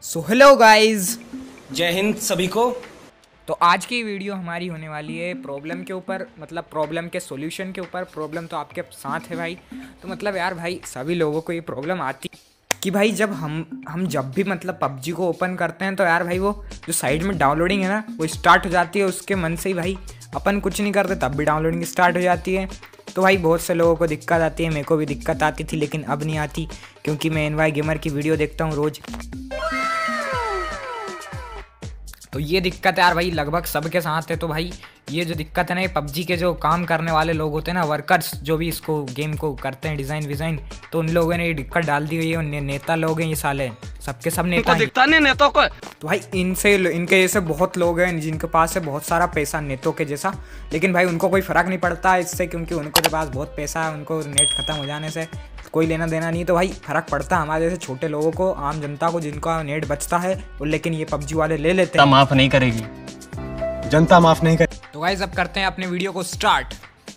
So hello guys, जय हिंद सभी को। तो आज की वीडियो हमारी होने वाली है प्रॉब्लम के ऊपर, मतलब प्रॉब्लम के सॉल्यूशन के ऊपर। प्रॉब्लम तो आपके साथ है भाई। तो मतलब यार भाई सभी लोगों को ये प्रॉब्लम आती कि भाई जब हम जब भी मतलब पबजी को ओपन करते हैं तो यार भाई वो जो साइड में डाउनलोडिंग है ना वो स्टार्ट हो जाती है। उसके मन से ही भाई अपन कुछ नहीं करते तब भी डाउनलोडिंग स्टार्ट हो जाती है। तो भाई बहुत से लोगों को दिक्कत आती है, मेरे को भी दिक्कत आती थी लेकिन अब नहीं आती क्योंकि मैं एनवाई गेमर की वीडियो देखता हूँ रोज़। तो ये दिक्कत यार भाई लगभग सबके साथ है। तो भाई ये जो दिक्कत है ना, ये पबजी के जो काम करने वाले लोग होते हैं ना, वर्कर्स जो भी इसको गेम को करते हैं डिज़ाइन, तो उन लोगों ने ये दिक्कत डाल दी हुई है। नेता लोग हैं ये साले, सबके सब नेता दिखता नहीं नेता को। तो भाई इनके जैसे बहुत लोग हैं जिनके पास है बहुत सारा पैसा नेतों के जैसा, लेकिन भाई उनको कोई फ़र्क नहीं पड़ता इससे क्योंकि उनके पास बहुत पैसा है। उनको नेट ख़त्म हो जाने से कोई लेना देना नहीं। तो भाई फ़र्क पड़ता है हमारे जैसे छोटे लोगों को, आम जनता को जिनका नेट बचता है और लेकिन ये पबजी वाले ले लेते हैं। माफ़ नहीं करेगी जनता, माफ़ नहीं करेगी। तो गाइस अब करते हैं अपने वीडियो को स्टार्ट।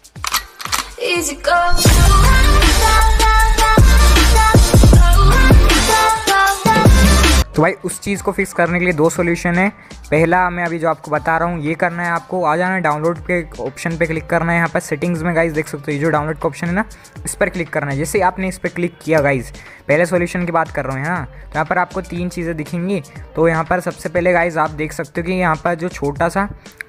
तो भाई उस चीज़ को फिक्स करने के लिए दो सॉल्यूशन है। पहला मैं अभी जो आपको बता रहा हूँ ये करना है, आपको आ जाना है डाउनलोड के ऑप्शन पे क्लिक करना है। यहाँ पर सेटिंग्स में गाइस देख सकते हो ये जो डाउनलोड का ऑप्शन है ना, इस पर क्लिक करना है। जैसे आपने इस पर क्लिक किया गाइस, पहले सॉल्यूशन की बात कर रहा हूँ यहाँ, तो यहाँ पर आपको तीन चीज़ें दिखेंगी। तो यहाँ पर सबसे पहले गाइस आप देख सकते हो कि यहाँ पर जो छोटा सा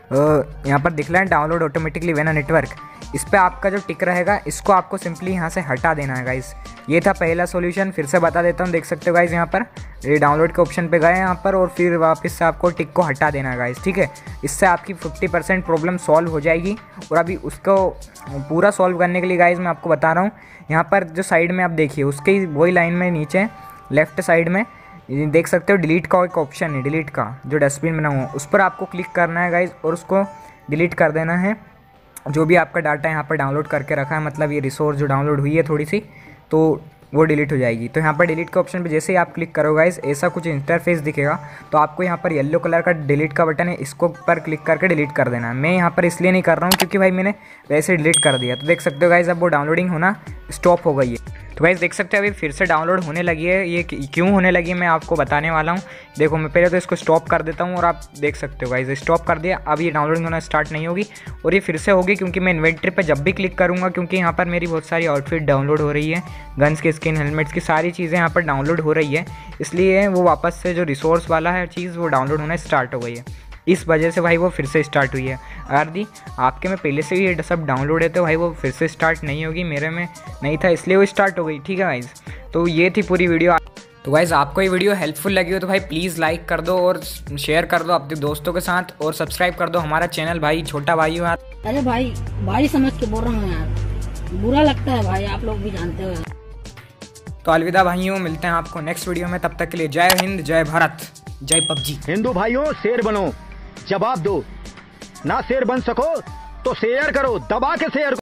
यहाँ पर दिख रहा है download automatically when a network, इस पर आपका जो टिक रहेगा इसको आपको सिंपली यहाँ से हटा देना है गाइस। ये था पहला सॉल्यूशन, फिर से बता देता हूँ। देख सकते हो गाइस यहाँ पर ये डाउनलोड के ऑप्शन पे गए यहाँ पर और फिर वापस से आपको टिक को हटा देना है गाइस, ठीक है। इससे आपकी 50% प्रॉब्लम सॉल्व हो जाएगी। और अभी उसको पूरा सॉल्व करने के लिए गाइस मैं आपको बता रहा हूँ, यहाँ पर जो साइड में आप देखिए उसके वही लाइन में नीचे लेफ्ट साइड में देख सकते हो डिलीट का एक ऑप्शन है, डिलीट का जो डस्टबिन बना हुआ है उस पर आपको क्लिक करना है गाइस और उसको डिलीट कर देना है। जो भी आपका डाटा यहाँ पर डाउनलोड करके रखा है, मतलब ये रिसोर्स जो डाउनलोड हुई है थोड़ी सी, तो वो डिलीट हो जाएगी। तो यहाँ पर डिलीट के ऑप्शन पे जैसे ही आप क्लिक करोगे गाइस ऐसा कुछ इंटरफेस दिखेगा। तो आपको यहाँ पर येलो कलर का डिलीट का बटन है, इसको पर क्लिक करके डिलीट कर देना है। मैं यहाँ पर इसलिए नहीं कर रहा हूँ क्योंकि भाई मैंने वैसे डिलीट कर दिया। तो देख सकते हो गाइस अब वो डाउनलोडिंग होना स्टॉप हो गई है। तो गाइस देख सकते हो अभी फिर से डाउनलोड होने लगी है। ये क्यों होने लगी है मैं आपको बताने वाला हूँ। देखो मैं पहले तो इसको स्टॉप कर देता हूँ और आप देख सकते हो गाइस स्टॉप कर दिया। अब ये डाउनलोडिंग होना स्टार्ट नहीं होगी और ये फिर से होगी क्योंकि मैं इन्वेंटरी पे जब भी क्लिक करूँगा, क्योंकि यहाँ पर मेरी बहुत सारी आउटफिट डाउनलोड हो रही है, गन्स की स्किन, हेलमेट्स की सारी चीज़ें यहाँ पर डाउनलोड हो रही है, इसलिए वो वापस से जो रिसोर्स वाला है चीज़ वो डाउनलोड होना स्टार्ट हो गई है। इस वजह से भाई वो फिर से स्टार्ट हुई है। अगर दी आपके में पहले से ही ये सब डाउनलोड है तो भाई वो फिर से स्टार्ट नहीं होगी, मेरे में नहीं था इसलिए वो स्टार्ट हो गई, ठीक है गाइज़। तो ये थी पूरी वीडियो। तो गाइज़ आपको ये वीडियो हेल्पफुल लगी हो तो भाई प्लीज़ लाइक कर दो और शेयर कर दो अपने दोस्तों के साथ और सब्सक्राइब कर दो हमारा चैनल। भाई छोटा भाई हो। अरे भाई समझ के बोल रहा हूँ यार, बुरा लगता है भाई, आप लोग भी जानते हो। तो अलविदा भाइयों, मिलते हैं आपको नेक्स्ट वीडियो में। तब तक के लिए जय हिंद, जय भारत, जय पबजी। हिंदू भाइयों शेर बनो, जवाब दो। ना शेर बन सको तो शेयर करो, दबा के शेयर।